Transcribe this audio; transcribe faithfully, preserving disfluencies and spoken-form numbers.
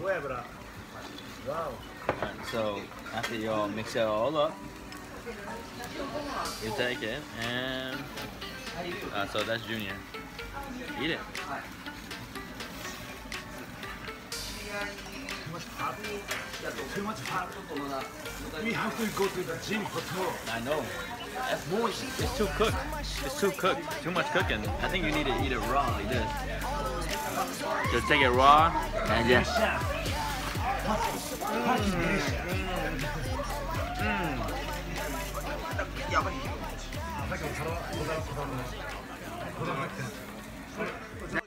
Wow. Alright, so after you all mix it all up, you take it and uh, so that's Junior. Eat it. Too much fat. We have to go to the gym for tomorrow. I know. That's more. It's too cooked. It's too cooked. Too much cooking. I think you need to eat it raw like this. Just take it raw and just. Mm. Mm.